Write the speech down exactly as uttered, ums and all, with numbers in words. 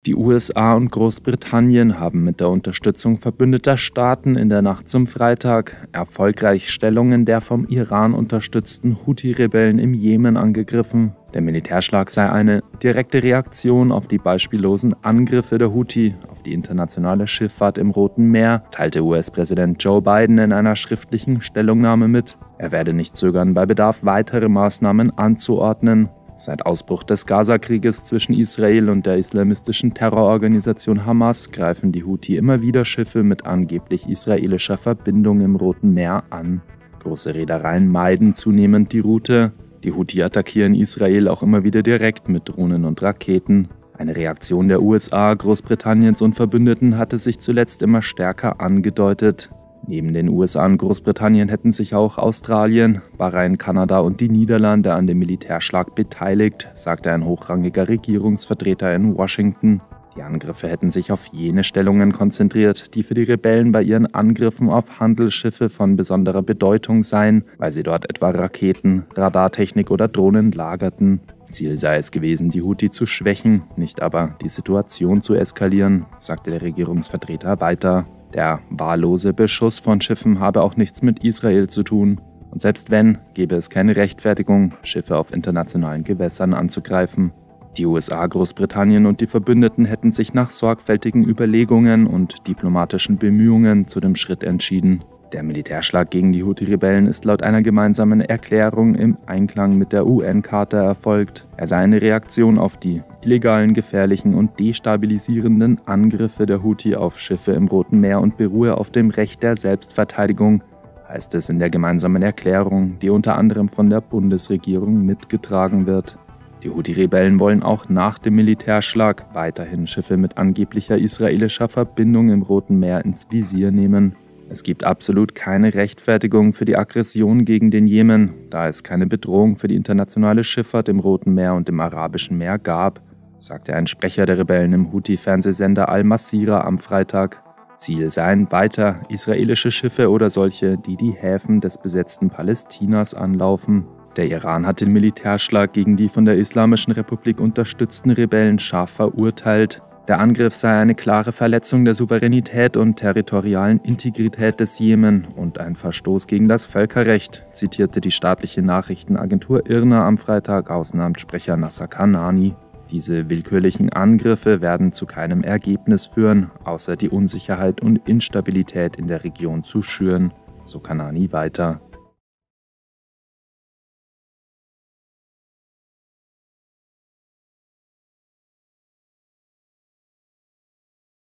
Die U S A und Großbritannien haben mit der Unterstützung verbündeter Staaten in der Nacht zum Freitag erfolgreich Stellungen der vom Iran unterstützten Houthi-Rebellen im Jemen angegriffen. Der Militärschlag sei eine direkte Reaktion auf die beispiellosen Angriffe der Houthi auf die internationale Schifffahrt im Roten Meer, teilte U S-Präsident Joe Biden in einer schriftlichen Stellungnahme mit. Er werde nicht zögern, bei Bedarf weitere Maßnahmen anzuordnen. Seit Ausbruch des Gaza-Krieges zwischen Israel und der islamistischen Terrororganisation Hamas greifen die Houthi immer wieder Schiffe mit angeblich israelischer Verbindung im Roten Meer an. Große Reedereien meiden zunehmend die Route. Die Houthi attackieren Israel auch immer wieder direkt mit Drohnen und Raketen. Eine Reaktion der U S A, Großbritanniens und Verbündeten hatte sich zuletzt immer stärker angedeutet. Neben den U S A und Großbritannien hätten sich auch Australien, Bahrain, Kanada und die Niederlande an dem Militärschlag beteiligt, sagte ein hochrangiger Regierungsvertreter in Washington. Die Angriffe hätten sich auf jene Stellungen konzentriert, die für die Rebellen bei ihren Angriffen auf Handelsschiffe von besonderer Bedeutung seien, weil sie dort etwa Raketen, Radartechnik oder Drohnen lagerten. Ziel sei es gewesen, die Houthi zu schwächen, nicht aber die Situation zu eskalieren, sagte der Regierungsvertreter weiter. Der wahllose Beschuss von Schiffen habe auch nichts mit Israel zu tun. Und selbst wenn, gäbe es keine Rechtfertigung, Schiffe auf internationalen Gewässern anzugreifen. Die U S A, Großbritannien und die Verbündeten hätten sich nach sorgfältigen Überlegungen und diplomatischen Bemühungen zu dem Schritt entschieden. Der Militärschlag gegen die Houthi-Rebellen ist laut einer gemeinsamen Erklärung im Einklang mit der U N-Charta erfolgt. Er sei eine Reaktion auf die illegalen, gefährlichen und destabilisierenden Angriffe der Houthi auf Schiffe im Roten Meer und beruhe auf dem Recht der Selbstverteidigung, heißt es in der gemeinsamen Erklärung, die unter anderem von der Bundesregierung mitgetragen wird. Die Houthi-Rebellen wollen auch nach dem Militärschlag weiterhin Schiffe mit angeblicher israelischer Verbindung im Roten Meer ins Visier nehmen. Es gibt absolut keine Rechtfertigung für die Aggression gegen den Jemen, da es keine Bedrohung für die internationale Schifffahrt im Roten Meer und im Arabischen Meer gab, sagte ein Sprecher der Rebellen im Houthi-Fernsehsender Al-Masira am Freitag. Ziel seien weiter israelische Schiffe oder solche, die die Häfen des besetzten Palästinas anlaufen. Der Iran hat den Militärschlag gegen die von der Islamischen Republik unterstützten Rebellen scharf verurteilt. Der Angriff sei eine klare Verletzung der Souveränität und territorialen Integrität des Jemen und ein Verstoß gegen das Völkerrecht, zitierte die staatliche Nachrichtenagentur I R N A am Freitag Außenamtssprecher Nasser Kanani. Diese willkürlichen Angriffe werden zu keinem Ergebnis führen, außer die Unsicherheit und Instabilität in der Region zu schüren, so Kanani weiter.